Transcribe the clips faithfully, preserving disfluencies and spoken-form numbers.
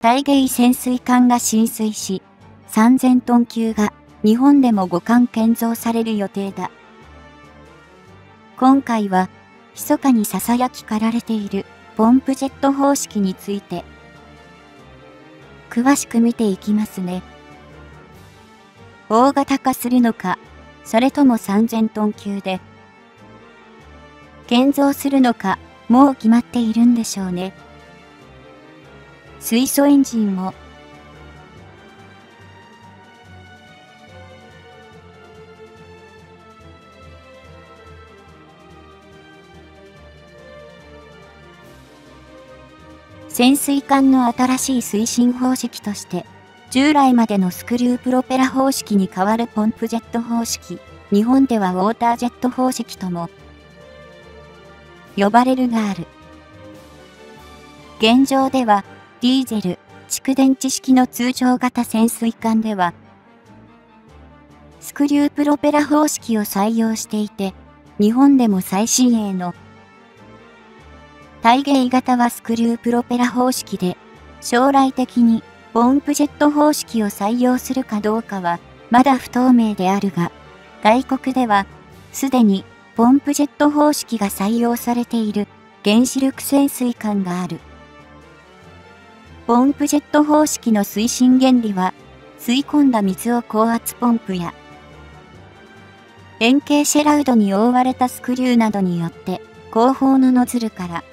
大芸潜水艦が浸水し、さんぜんトン級が日本でもごかん建造される予定だ。今回は、密かに囁きかられているポンプジェット方式について、詳しく見ていきますね。大型化するのか、それともさんぜんトン級で、建造するのか、もう決まっているんでしょうね。水素エンジンを、潜水艦の新しい推進方式として、従来までのスクリュープロペラ方式に代わるポンプジェット方式、日本ではウォータージェット方式とも呼ばれるがある。現状では、ディーゼル、蓄電池式の通常型潜水艦では、スクリュープロペラ方式を採用していて、日本でも最新鋭の大芸型はスクリュープロペラ方式で、将来的にポンプジェット方式を採用するかどうかはまだ不透明であるが、外国ではすでにポンプジェット方式が採用されている原子力潜水艦がある。ポンプジェット方式の推進原理は、吸い込んだ水を高圧ポンプや円形シェラウドに覆われたスクリューなどによって後方のノズルから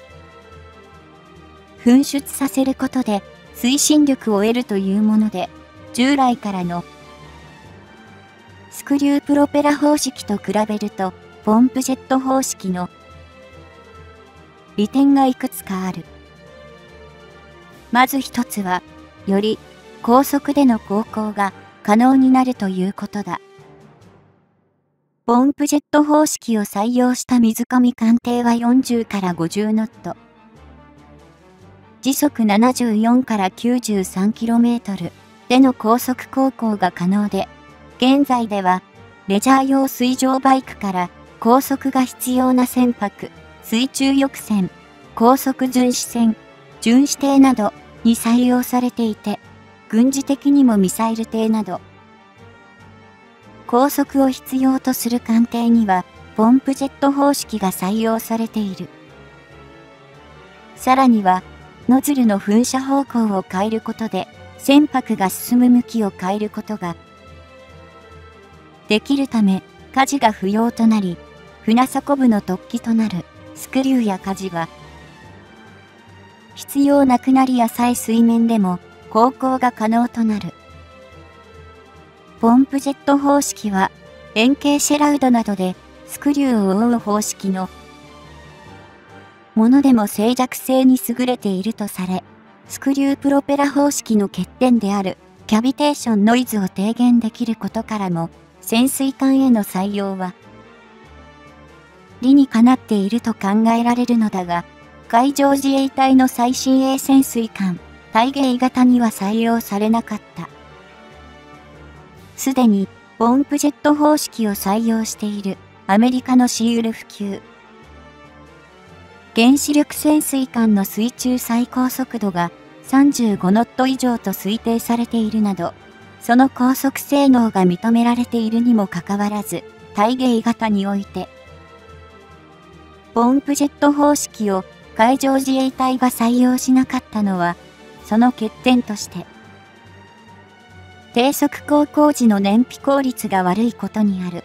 噴出させることで推進力を得るというもので、従来からのスクリュープロペラ方式と比べると、ポンプジェット方式の利点がいくつかある。まず一つは、より高速での航行が可能になるということだ。ポンプジェット方式を採用した水上艦艇はよんじゅうからごじゅうノット。時速ななじゅうよんからきゅうじゅうさんキロメートルでの高速航行が可能で、現在ではレジャー用水上バイクから高速が必要な船舶、水中翼船、高速巡視船、巡視艇などに採用されていて、軍事的にもミサイル艇など、高速を必要とする艦艇にはポンプジェット方式が採用されている。さらには、ノズルの噴射方向を変えることで、船舶が進む向きを変えることができるため、舵が不要となり、船底部の突起となるスクリューや舵が必要なくなり、浅い水面でも航行が可能となる。ポンプジェット方式は、円形シェラウドなどでスクリューを覆う方式のものでも静寂性に優れているとされ、スクリュープロペラ方式の欠点であるキャビテーションノイズを低減できることからも、潜水艦への採用は理にかなっていると考えられるのだが、海上自衛隊の最新鋭潜水艦、大芸型には採用されなかった。すでにポンプジェット方式を採用しているアメリカのシーウルフ級原子力潜水艦の水中最高速度がさんじゅうごノット以上と推定されているなど、その高速性能が認められているにもかかわらず、大芸型において、ポンプジェット方式を海上自衛隊が採用しなかったのは、その欠点として、低速航行時の燃費効率が悪いことにある。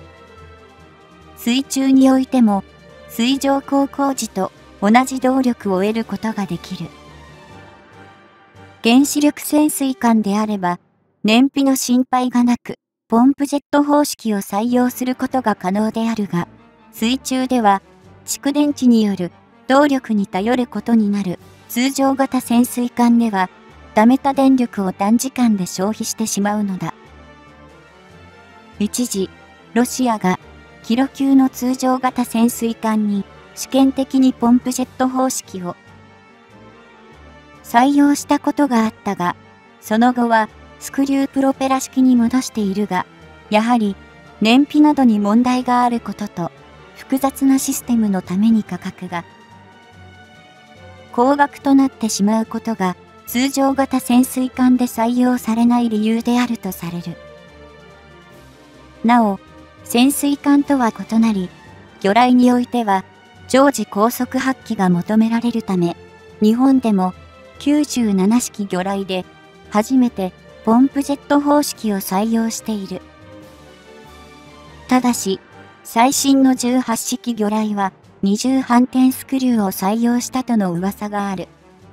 水中においても、水上航行時と同じ動力を得ることができる。原子力潜水艦であれば、燃費の心配がなく、ポンプジェット方式を採用することが可能であるが、水中では、蓄電池による動力に頼ることになる通常型潜水艦では、溜めた電力を短時間で消費してしまうのだ。一時、ロシアが、キロ級の通常型潜水艦に試験的にポンプジェット方式を採用したことがあったが、その後はスクリュープロペラ式に戻しているが、やはり燃費などに問題があることと、複雑なシステムのために価格が高額となってしまうことが通常型潜水艦で採用されない理由であるとされる。なお、潜水艦とは異なり、魚雷においては、常時高速発揮が求められるため、日本でもきゅうじゅうなな式魚雷で、初めてポンプジェット方式を採用している。ただし、最新のじゅうはち式魚雷は、二重反転スクリューを採用したとの噂がある。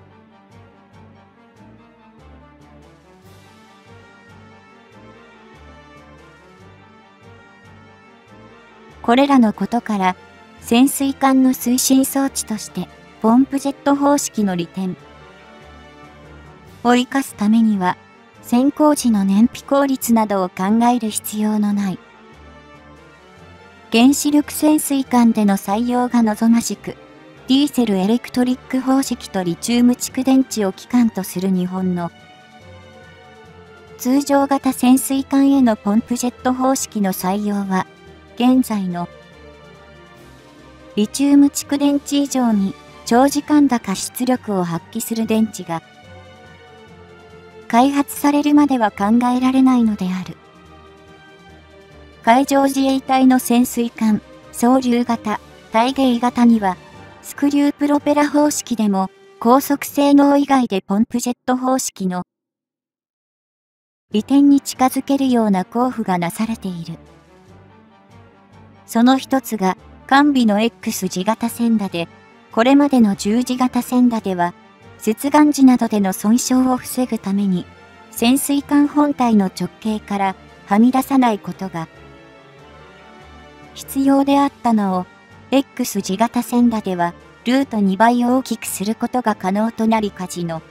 これらのことから、潜水艦の推進装置として、ポンプジェット方式の利点を生かすためには、潜航時の燃費効率などを考える必要のない。原子力潜水艦での採用が望ましく、ディーゼルエレクトリック方式とリチウム蓄電池を基幹とする日本の通常型潜水艦へのポンプジェット方式の採用は、現在のリチウム蓄電池以上に長時間高出力を発揮する電池が開発されるまでは考えられないのである。海上自衛隊の潜水艦、双竜型、大鯨型には、スクリュープロペラ方式でも、高速性能以外でポンプジェット方式の利点に近づけるような工夫がなされている。その一つが、完備の X 字型船舵で、これまでのじゅう字型船舵では、接岸時などでの損傷を防ぐために、潜水艦本体の直径からはみ出さないことが必要であったのを、X 字型船舵では、ルートにばい大きくすることが可能となり舵の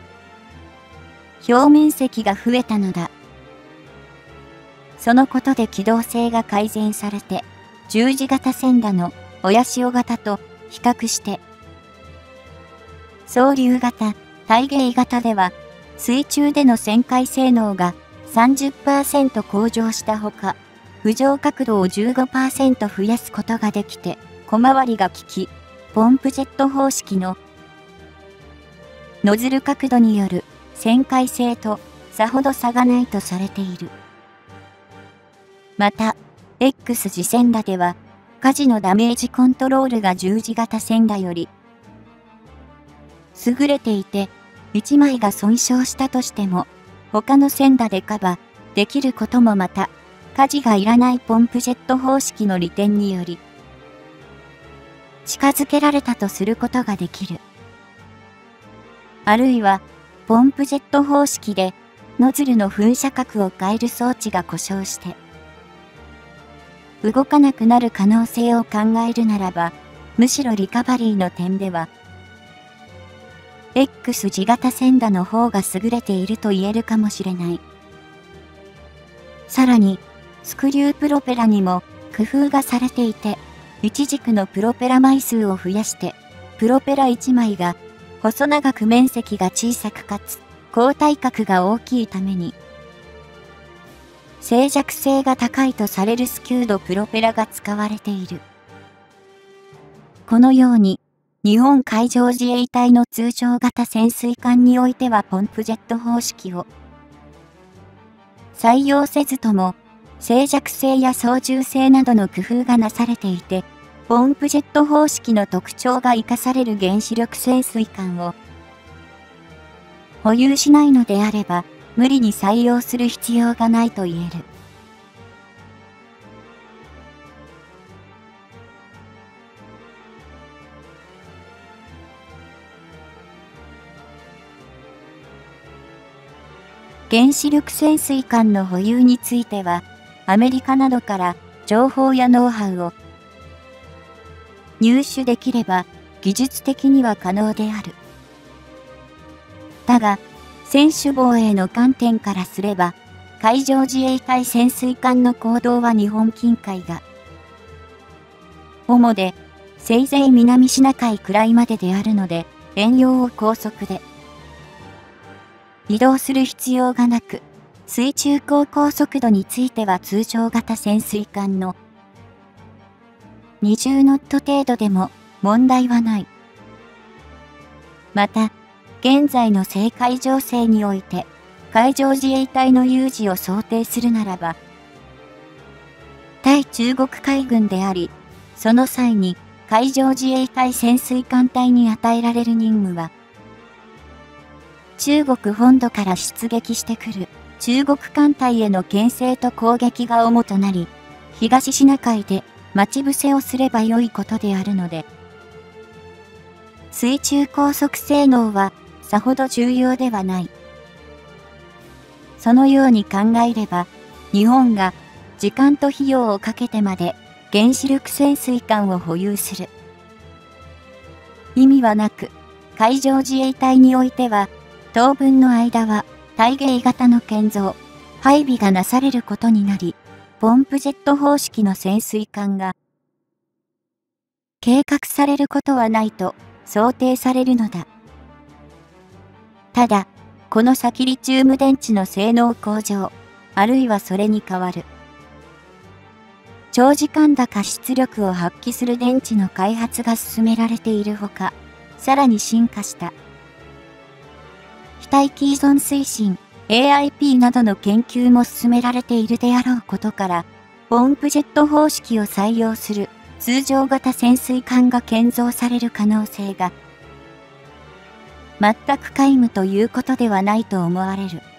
表面積が増えたのだ。そのことで機動性が改善されて、十字型船舵の親潮型と比較して、双竜型、大鯨型では、水中での旋回性能が さんじゅっパーセント 向上したほか、浮上角度を じゅうごパーセント 増やすことができて、小回りが利き、ポンプジェット方式のノズル角度による旋回性とさほど差がないとされている。また、X 字船舵では、舵のダメージコントロールが十字型船舵より優れていて、いちまいが損傷したとしても、他の船舵でカバーできることもまた、舵がいらないポンプジェット方式の利点により、近づけられたとすることができる。あるいは、ポンプジェット方式で、ノズルの噴射角を変える装置が故障して、動かなくなる可能性を考えるならば、むしろリカバリーの点では、X 字型船舵の方が優れていると言えるかもしれない。さらに、スクリュープロペラにも工夫がされていて、一軸のプロペラ枚数を増やして、プロペラいちまいが細長く面積が小さくかつ、高体格が大きいために、静寂性が高いとされるスキュードプロペラが使われている。このように、日本海上自衛隊の通常型潜水艦においてはポンプジェット方式を採用せずとも、静寂性や操縦性などの工夫がなされていて、ポンプジェット方式の特徴が生かされる原子力潜水艦を保有しないのであれば、無理に採用する必要がないと言える。原子力潜水艦の保有については、アメリカなどから情報やノウハウを入手できれば技術的には可能である。だが、専守防衛の観点からすれば、海上自衛隊潜水艦の行動は日本近海が主で、せいぜい南シナ海くらいまでであるので、遠洋を高速で移動する必要がなく、水中航行速度については通常型潜水艦のにじゅうノット程度でも問題はない。また、 現在の政界情勢において、海上自衛隊の有事を想定するならば、対中国海軍であり、その際に海上自衛隊潜水艦隊に与えられる任務は、中国本土から出撃してくる中国艦隊への牽制と攻撃が主となり、東シナ海で待ち伏せをすればよいことであるので、水中高速性能はさほど重要ではない。そのように考えれば、日本が時間と費用をかけてまで原子力潜水艦を保有する意味はなく、海上自衛隊においては、当分の間は対迎型の建造、配備がなされることになり、ポンプジェット方式の潜水艦が計画されることはないと想定されるのだ。ただ、この先リチウム電池の性能向上、あるいはそれに代わる長時間高出力を発揮する電池の開発が進められているほか、さらに進化した非待機依存推進 エーアイピー などの研究も進められているであろうことから、ポンプジェット方式を採用する通常型潜水艦が建造される可能性が全く皆無ということではないと思われる。